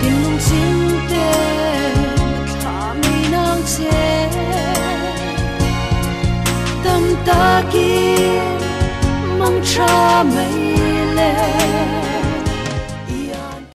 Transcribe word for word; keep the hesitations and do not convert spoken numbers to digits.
tình lung chim tê thả mi nang che tâm ta kia mong cha mấy lệ